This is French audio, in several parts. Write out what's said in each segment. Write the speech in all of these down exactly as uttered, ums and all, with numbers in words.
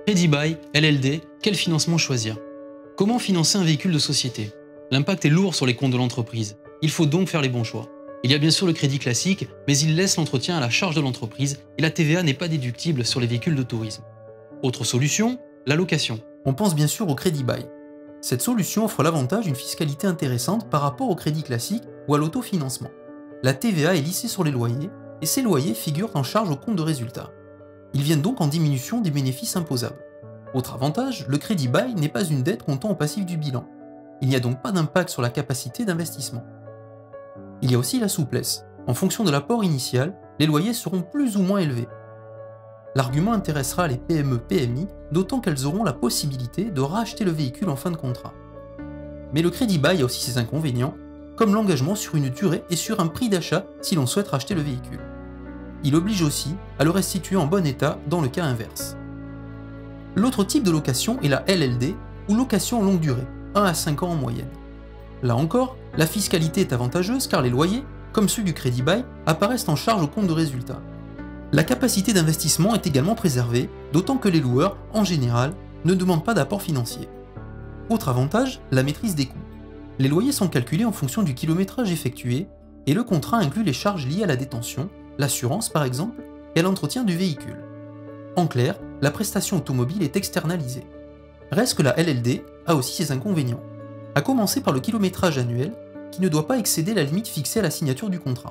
Crédit Bail, L L D, quel financement choisir? Comment financer un véhicule de société? L'impact est lourd sur les comptes de l'entreprise. Il faut donc faire les bons choix. Il y a bien sûr le crédit classique, mais il laisse l'entretien à la charge de l'entreprise et la T V A n'est pas déductible sur les véhicules de tourisme. Autre solution, la location. On pense bien sûr au crédit bail. Cette solution offre l'avantage d'une fiscalité intéressante par rapport au crédit classique ou à l'autofinancement. La T V A est lissée sur les loyers et ces loyers figurent en charge au compte de résultat. Ils viennent donc en diminution des bénéfices imposables. Autre avantage, le crédit bail n'est pas une dette comptant au passif du bilan. Il n'y a donc pas d'impact sur la capacité d'investissement. Il y a aussi la souplesse. En fonction de l'apport initial, les loyers seront plus ou moins élevés. L'argument intéressera les P M E P M I, d'autant qu'elles auront la possibilité de racheter le véhicule en fin de contrat. Mais le crédit bail a aussi ses inconvénients, comme l'engagement sur une durée et sur un prix d'achat si l'on souhaite racheter le véhicule. Il oblige aussi à le restituer en bon état dans le cas inverse. L'autre type de location est la L L D, ou location longue durée, un à cinq ans en moyenne. Là encore, la fiscalité est avantageuse car les loyers, comme ceux du crédit bail, apparaissent en charge au compte de résultat. La capacité d'investissement est également préservée, d'autant que les loueurs, en général, ne demandent pas d'apport financier. Autre avantage, la maîtrise des coûts. Les loyers sont calculés en fonction du kilométrage effectué, et le contrat inclut les charges liées à la détention, l'assurance par exemple, et à l'entretien du véhicule. En clair, la prestation automobile est externalisée. Reste que la L L D a aussi ses inconvénients, à commencer par le kilométrage annuel, qui ne doit pas excéder la limite fixée à la signature du contrat.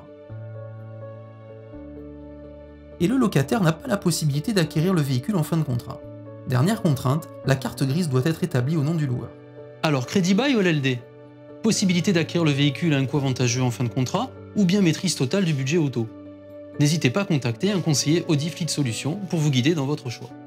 Et le locataire n'a pas la possibilité d'acquérir le véhicule en fin de contrat. Dernière contrainte, la carte grise doit être établie au nom du loueur. Alors, crédit bail ou L L D? Possibilité d'acquérir le véhicule à un coût avantageux en fin de contrat ou bien maîtrise totale du budget auto? N'hésitez pas à contacter un conseiller Audi Fleet Solutions pour vous guider dans votre choix.